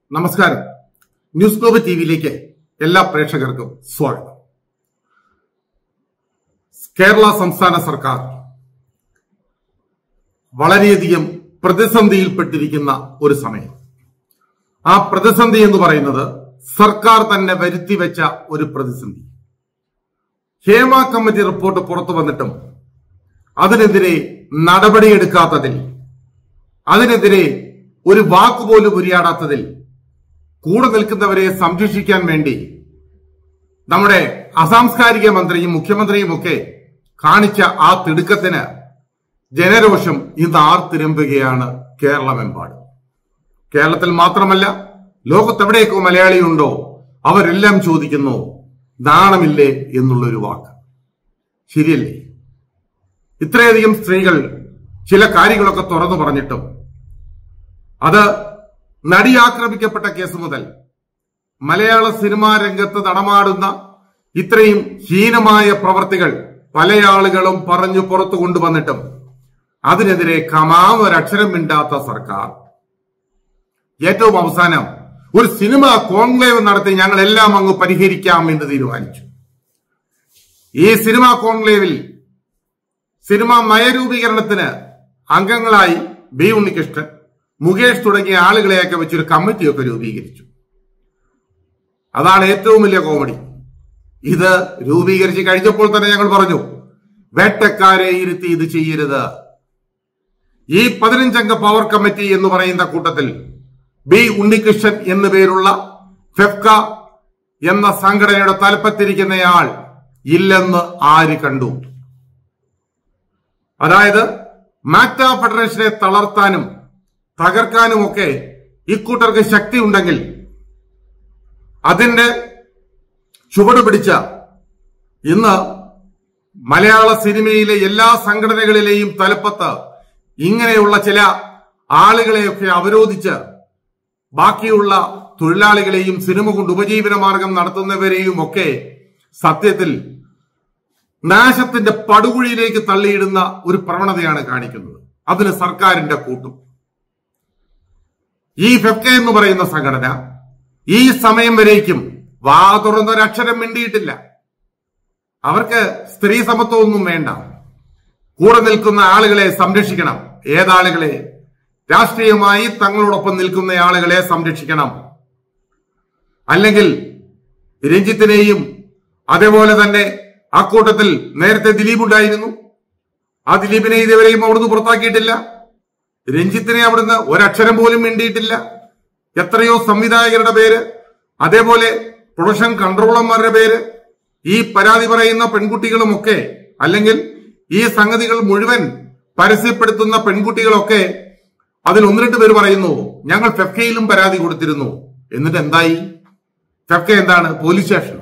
നമസ്കാരം. News globe ടിവിയിലേക്ക് എല്ലാ പ്രേക്ഷകർക്കും സ്വാഗതം. കേരള സംസ്ഥാന സർക്കാർ വളരെയധികം പ്രതിസന്ധിയിൽപ്പെട്ടിരിക്കുന്ന ഒരു സമയം. ആ പ്രതിസന്ധി എന്ന് പറയുന്നത് സർക്കാർ തന്നെ വരുത്തിവെച്ച ഒരു പ്രതിസന്ധി. ഹേമ കമ്മിറ്റി റിപ്പോർട്ട് പുറത്തു വന്നിട്ടും അതിനെതിരെ നടപടിയെടുക്കാത്തതിൽ, അതിനെതിരെ ഒരു വാക്കുപോലും ഉരിയാടാത്തതിൽ കൂടെ നിൽക്കുന്നവരെ സംരക്ഷിക്കാൻ വേണ്ടി നമ്മുടെ അസാംസ്കാരിക മന്ത്രിയും മുഖ്യമന്ത്രിയും ഒക്കെ കാണിച്ച ആ തിടുക്കത്തിന് ജനരോഷം ഇന്ന് ആർത്തിരമ്പുകയാണ് കേരളമെമ്പാടും. കേരളത്തിൽ മാത്രമല്ല, ലോകത്തെവിടെയൊക്കെ മലയാളിയുണ്ടോ അവരെല്ലാം ചോദിക്കുന്നു, നാണമില്ലേ എന്നുള്ളൊരു വാക്ക്. ശരിയല്ലേ? ഇത്രയധികം സ്ത്രീകൾ ചില കാര്യങ്ങളൊക്കെ തുറന്നു പറഞ്ഞിട്ടും, അത് നടി ആക്രമിക്കപ്പെട്ട കേസ് മുതൽ മലയാള സിനിമാ രംഗത്ത് നടമാടുന്ന ഇത്രയും ഹീനമായ പ്രവർത്തികൾ പല ആളുകളും പറഞ്ഞു പുറത്തു കൊണ്ടുവന്നിട്ടും അതിനെതിരെ ഒരക്ഷരം മിണ്ടാത്ത സർക്കാർ ഏറ്റവും അവസാനം ഒരു സിനിമ കോൺക്ലേവ് നടത്തി ഞങ്ങളെല്ലാം അങ്ങ് പരിഹരിക്കാം എന്ന് തീരുമാനിച്ചു. ഈ സിനിമാ കോൺക്ലേവിൽ സിനിമാ നയരൂപീകരണത്തിന് അംഗങ്ങളായി ബി ഉണ്ണികൃഷ്ണൻ, മുകേഷ് തുടങ്ങിയ ആളുകളെയൊക്കെ വെച്ചൊരു കമ്മിറ്റിയൊക്കെ രൂപീകരിച്ചു. അതാണ് ഏറ്റവും വലിയ കോമഡി. ഇത് രൂപീകരിച്ച് കഴിഞ്ഞപ്പോൾ തന്നെ ഞങ്ങൾ പറഞ്ഞു, വേട്ടക്കാരെ ഇരുത്തി ഇത് ചെയ്യരുത്. ഈ 15 അംഗ പവർ കമ്മിറ്റി എന്ന് പറയുന്ന കൂട്ടത്തിൽ ബി ഉണ്ണികൃഷ്ണൻ എന്നു പേരുള്ള ഫെഫ്ക എന്ന സംഘടനയുടെ തലപ്പത്തിരിക്കുന്നയാൾ ഇല്ലെന്ന് ആര് കണ്ടു? അതായത് മാക്ട ഫെഡറേഷനെ തളർത്താനും തകർക്കാനുമൊക്കെ ഇക്കൂട്ടർക്ക് ശക്തി ഉണ്ടെങ്കിൽ അതിന്റെ ചുവട് പിടിച്ച ഇന്ന് മലയാള സിനിമയിലെ എല്ലാ സംഘടനകളിലെയും തലപ്പത്ത് ഇങ്ങനെയുള്ള ചില ആളുകളെയൊക്കെ അവരോധിച്ച് ബാക്കിയുള്ള തൊഴിലാളികളെയും സിനിമ കൊണ്ട് ഉപജീവന മാർഗം നടത്തുന്നവരെയും ഒക്കെ സത്യത്തിൽ നാശത്തിന്റെ പടുകുഴിയിലേക്ക് തള്ളിയിടുന്ന ഒരു പ്രവണതയാണ് കാണിക്കുന്നത്. അതിന് സർക്കാരിന്റെ കൂട്ടും. ഈ ഫെഫ്ക എന്ന് പറയുന്ന സംഘടന ഈ സമയം വരേക്കും വാ തുറന്നൊരക്ഷരം മിണ്ടിയിട്ടില്ല. അവർക്ക് സ്ത്രീ സമത്വമൊന്നും വേണ്ട. കൂടെ നിൽക്കുന്ന ആളുകളെ സംരക്ഷിക്കണം. ഏതാളുകളെ? രാഷ്ട്രീയമായി തങ്ങളോടൊപ്പം നിൽക്കുന്ന ആളുകളെ സംരക്ഷിക്കണം. അല്ലെങ്കിൽ രഞ്ജിത്തിനെയും, അതേപോലെ തന്നെ അക്കൂട്ടത്തിൽ നേരത്തെ ദിലീപ് ഉണ്ടായിരുന്നു, ആ ദിലീപിനെ ഇതുവരെയും അവിടുന്ന് പുറത്താക്കിയിട്ടില്ല. രഞ്ജിത്തിനെ അവിടുന്ന് ഒരക്ഷരം പോലും മിണ്ടിയിട്ടില്ല. എത്രയോ സംവിധായകരുടെ പേര്, അതേപോലെ പ്രൊഡക്ഷൻ കൺട്രോളർമാരുടെ പേര്, ഈ പരാതി പറയുന്ന പെൺകുട്ടികളുമൊക്കെ, അല്ലെങ്കിൽ ഈ സംഗതികൾ മുഴുവൻ പരസ്യപ്പെടുത്തുന്ന പെൺകുട്ടികളൊക്കെ അതിൽ 1-2 പേര് പറയുന്നു, ഞങ്ങൾ ഫെഫ്കയിലും പരാതി കൊടുത്തിരുന്നു. എന്നിട്ട് എന്തായി? ഫെഫ്ക എന്താണ്? Police station.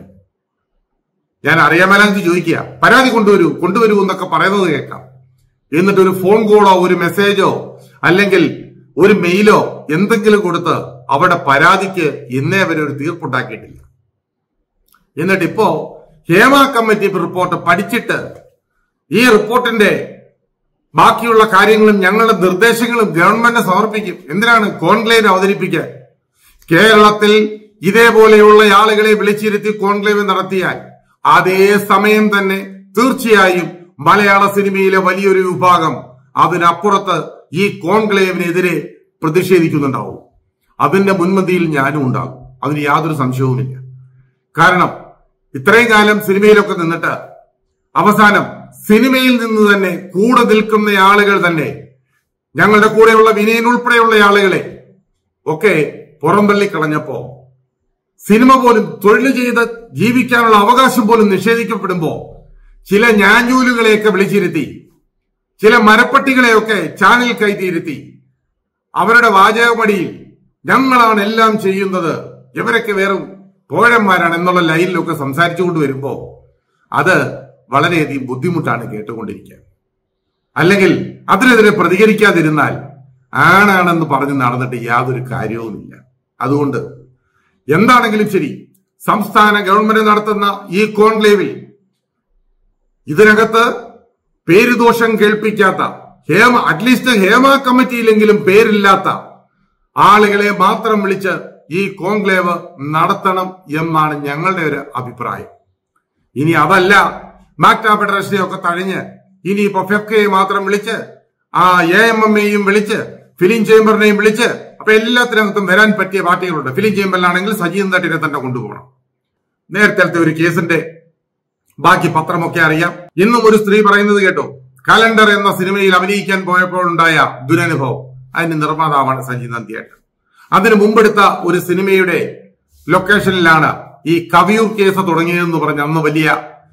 ഞാൻ അറിയാമല്ലെന്ന് ചോദിക്കുക. പരാതി കൊണ്ടുവരൂ എന്നൊക്കെ പറയുന്നത് കേൾക്കാം. എന്നിട്ട് ഒരു ഫോൺ കോളോ ഒരു മെസ്സേജോ അല്ലെങ്കിൽ ഒരു മെയിലോ എന്തെങ്കിലും കൊടുത്ത് അവിടെ പരാതിക്ക് ഇന്നേ വരെ ഒരു തീർപ്പുണ്ടാക്കിയിട്ടില്ല. എന്നിട്ട് ഇപ്പോ ഹേമ കമ്മിറ്റി റിപ്പോർട്ട് പഠിച്ചിട്ട് ഈ റിപ്പോർട്ടിന്റെ ബാക്കിയുള്ള കാര്യങ്ങളും ഞങ്ങളുടെ നിർദ്ദേശങ്ങളും ഗവൺമെന്റിന് സമർപ്പിക്കും. എന്തിനാണ്? കോൺക്ലേവ് അവതരിപ്പിക്കാൻ. കേരളത്തിൽ ഇതേപോലെയുള്ള ആളുകളെ വിളിച്ചിരുത്തി കോൺക്ലേവ് നടത്തിയാൽ അതേ സമയം തന്നെ തീർച്ചയായും മലയാള സിനിമയിലെ വലിയൊരു വിഭാഗം അതിനപ്പുറത്ത് ഈ കോൺക്ലേവിനെതിരെ പ്രതിഷേധിക്കുന്നുണ്ടാവും. അതിന്റെ മുൻപന്തിയിൽ ഞാനും ഉണ്ടാകും. അതിന് യാതൊരു സംശയവുമില്ല. കാരണം ഇത്രയും കാലം സിനിമയിലൊക്കെ നിന്നിട്ട് അവസാനം സിനിമയിൽ നിന്ന് തന്നെ കൂടെ നിൽക്കുന്ന ആളുകൾ തന്നെ ഞങ്ങളുടെ കൂടെയുള്ള വിനയൻ ഉൾപ്പെടെയുള്ള ആളുകളെ ഒക്കെ പുറംതള്ളി കളഞ്ഞപ്പോ, സിനിമ പോലും തൊഴിൽ ചെയ്ത് ജീവിക്കാനുള്ള അവകാശം പോലും നിഷേധിക്കപ്പെടുമ്പോ ചില ഞാഞ്ഞൂലുകളെയൊക്കെ വിളിച്ചിരുത്തി, ചില മരപ്പട്ടികളെയൊക്കെ ചാനൽ കയറ്റിയിരുത്തി അവരുടെ വാചകമടിയിൽ ഞങ്ങളാണ് എല്ലാം ചെയ്യുന്നത്, ഇവരൊക്കെ വേറും പോഴന്മാരാണ് എന്നുള്ള ലൈനിലൊക്കെ സംസാരിച്ചുകൊണ്ട് വരുമ്പോ അത് വളരെയധികം ബുദ്ധിമുട്ടാണ് കേട്ടുകൊണ്ടിരിക്കാൻ. അല്ലെങ്കിൽ അതിനെതിരെ പ്രതികരിക്കാതിരുന്നാൽ ആണാണെന്ന് പറഞ്ഞ് നടന്നിട്ട് യാതൊരു കാര്യവുമില്ല. അതുകൊണ്ട് എന്താണെങ്കിലും ശരി, സംസ്ഥാന ഗവൺമെന്റ് നടത്തുന്ന ഈ കോൺക്ലേവിൽ ഇതിനകത്ത് പേരുദോഷം കേൾപ്പിക്കാത്ത, അറ്റ്ലീസ്റ്റ് ഹേമ കമ്മിറ്റിയിലെങ്കിലും പേരില്ലാത്ത ആളുകളെ മാത്രം വിളിച്ച് ഈ കോൺക്ലേവ് നടത്തണം എന്നാണ് ഞങ്ങളുടെ ഒരു അഭിപ്രായം. ഇനി അതല്ല, മാക്ട ഫെഡറേഷനെ ഒക്കെ തഴഞ്ഞ് ഇനിയിപ്പോ ഫെഫ്കയെ മാത്രം വിളിച്ച് AMMയെയും വിളിച്ച് ഫിലിം ചേംബറിനെയും വിളിച്ച് അപ്പൊ എല്ലാത്തിനകത്തും വരാൻ പറ്റിയ പാർട്ടികളുണ്ട്. ഫിലിം ചേംബറിലാണെങ്കിൽ സജി നന്ദിയേട്ടനെ തന്നെ കൊണ്ടുപോകണം. നേരത്തെ ഒരു കേസിന്റെ ബാക്കി പത്രമൊക്കെ അറിയാം. ഇന്നും ഒരു സ്ത്രീ പറയുന്നത് കേട്ടോ, കലണ്ടർ എന്ന സിനിമയിൽ അഭിനയിക്കാൻ പോയപ്പോഴുണ്ടായ ദുരനുഭവം. അതിന് നിർമ്മാതാവാണ് സജി നന്ദിയേട്ടൻ. അതിന് മുമ്പെടുത്ത ഒരു സിനിമയുടെ ലൊക്കേഷനിലാണ് ഈ കവിയൂർ കേസ് തുടങ്ങിയതെന്ന് പറഞ്ഞ് അന്ന് വലിയ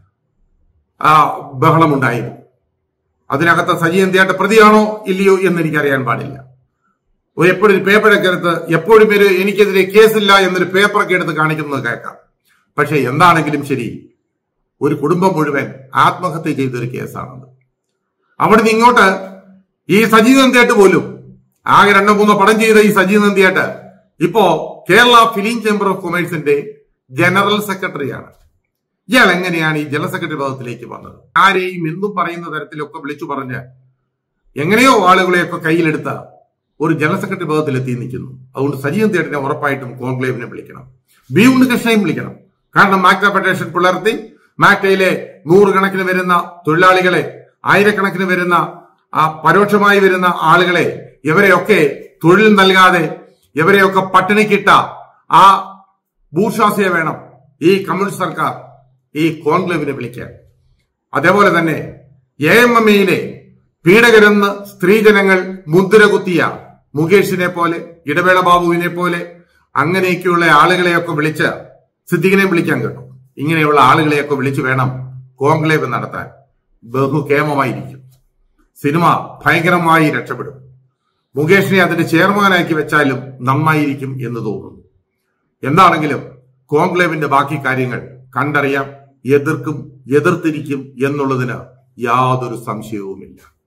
ബഹളമുണ്ടായിരുന്നു. അതിനകത്ത് സജി നന്ദിയേട്ടൻ പ്രതിയാണോ ഇല്ലയോ എന്ന് എനിക്കറിയാൻ പാടില്ല. എപ്പോഴും പേപ്പറൊക്കെ എടുത്ത് എപ്പോഴും എനിക്കെതിരെ കേസില്ല എന്നൊരു പേപ്പറൊക്കെ എടുത്ത് കാണിക്കുന്നത് കേൾക്കാം. പക്ഷെ എന്താണെങ്കിലും ശരി, ഒരു കുടുംബം മുഴുവൻ ആത്മഹത്യ ചെയ്തൊരു കേസാണത്. അവിടുന്ന് ഇങ്ങോട്ട് ഈ സജി നന്ദിയേട്ടൻ പോലും ആകെ 2-3 പടം ചെയ്ത ഈ സജി നന്ദിയേട്ടൻ ഇപ്പോ കേരള ഫിലിം ചേംബർ ഓഫ് കൊമേഴ്സിന്റെ ജനറൽ സെക്രട്ടറിയാണ്. ഇയാൾ എങ്ങനെയാണ് ഈ ജനറൽ സെക്രട്ടറി പദത്തിലേക്ക് വന്നത്? ആരെയും എന്തും പറയുന്ന തരത്തിലൊക്കെ വിളിച്ചു പറഞ്ഞ് എങ്ങനെയോ ആളുകളെയൊക്കെ കയ്യിലെടുത്ത ഒരു ജനറൽ സെക്രട്ടറി പദത്തിലെത്തി നിൽക്കുന്നു. അതുകൊണ്ട് സജി നന്ദിയേട്ടനെ ഉറപ്പായിട്ടും കോൺക്ലേവിനെ വിളിക്കണം. ബി ഉണ്ണികൃഷ്ണനെയും വിളിക്കണം. കാരണം മാക്ട ഫെഡറേഷൻ പുലർത്തി മാക്ടയിലെ 100 കണക്കിന് വരുന്ന തൊഴിലാളികളെ, 1000 വരുന്ന പരോക്ഷമായി വരുന്ന ആളുകളെ, ഇവരെയൊക്കെ തൊഴിൽ നൽകാതെ ഇവരെയൊക്കെ പട്ടിണിക്കിട്ട ആ ബൂർഷ്വാസിയെ വേണം ഈ കമ്മ്യൂണിസ്റ്റ് സർക്കാർ ഈ കോൺക്ലേവിനെ വിളിക്കാൻ. അതേപോലെ തന്നെ AMMയിലെ പീഡകരെന്ന് സ്ത്രീജനങ്ങൾ മുദ്ര കുത്തിയ മുകേഷിനെ പോലെ, ഇടവേള ബാബുവിനെ പോലെ അങ്ങനെയൊക്കെയുള്ള ആളുകളെയൊക്കെ വിളിച്ച്, സിദ്ദിഖിനെയും വിളിക്കാൻ കേട്ടു, ഇങ്ങനെയുള്ള ആളുകളെയൊക്കെ വിളിച്ചു വേണം കോൺക്ലേവ് നടത്താൻ. ബഹുക്ഷേമമായിരിക്കും. സിനിമ ഭയങ്കരമായി രക്ഷപ്പെടും. മുകേഷിനെ അതിന്റെ ചെയർമാനാക്കി വെച്ചാലും നന്നായിരിക്കും എന്ന് തോന്നുന്നു. എന്താണെങ്കിലും കോൺക്ലേവിന്റെ ബാക്കി കാര്യങ്ങൾ കണ്ടറിയാം. എതിർത്തിരിക്കും എന്നുള്ളതിന് യാതൊരു സംശയവുമില്ല.